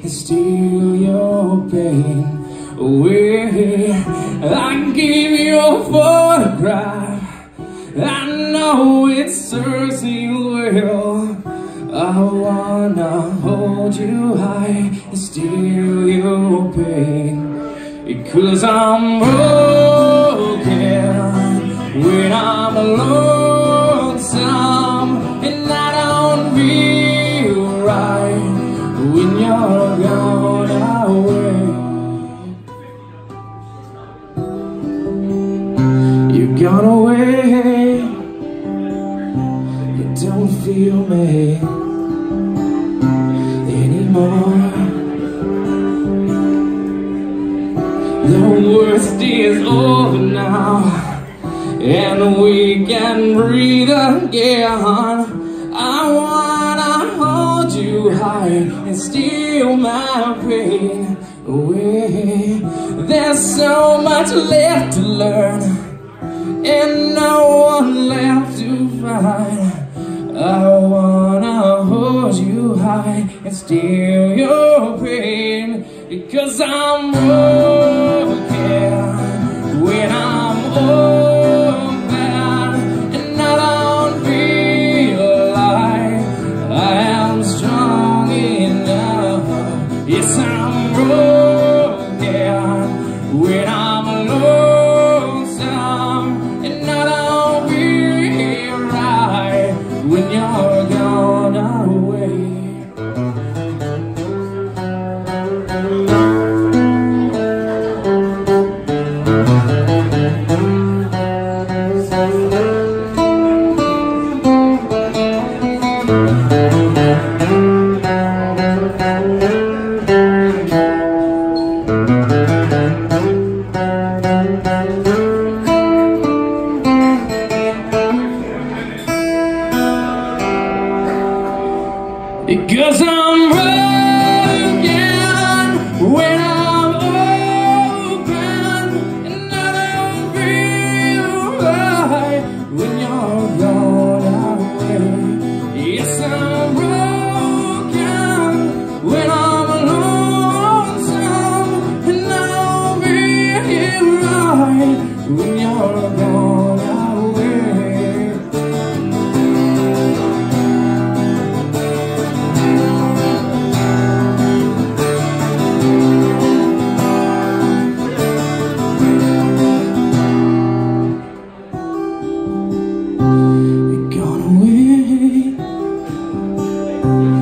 and steal your pain away. I give you a photograph, I know it serves you well. I wanna hold you high and steal your pain, because I'm broken when I'm lonesome, and I don't feel right when you're gone away. You've gone away, you don't feel me anymore. The worst is over now, and we can breathe again. I wanna hold you high and steal my pain away. There's so much left to learn, and no one left to find. I wanna hold you high and steal your pain, because I'm broken when I'm open, and I don't feel like I am strong enough. Yes, I'm broken when I'm lonesome, and I don't feel right when you're gone away. Because I'm broken when I'm open, and I don't feel right when you're gone away. Yes, I'm broken when I'm lonesome, and I don't feel right when you're gone away. You're gone away.